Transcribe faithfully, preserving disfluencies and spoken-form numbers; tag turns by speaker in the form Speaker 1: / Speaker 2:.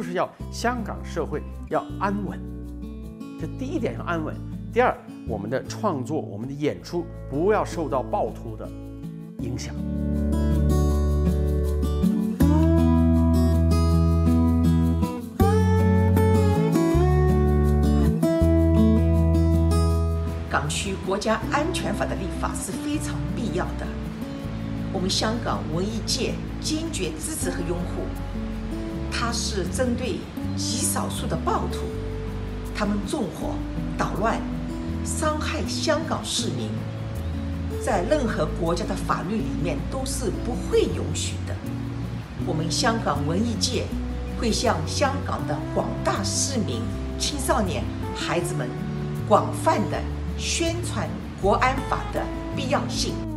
Speaker 1: 就是要香港社会要安稳。这第一点要安稳。第二，我们的创作、我们的演出不要受到暴徒的影响。
Speaker 2: 港区国家安全法的立法是非常必要的。我们香港文艺界坚决支持和拥护。它是针对极少数的暴徒，他们纵火、捣乱、伤害香港市民，在任何国家的法律里面都是不会允许的。我们香港文艺界会向香港的广大市民、青少年、孩子们广泛的宣传国安法的必要性。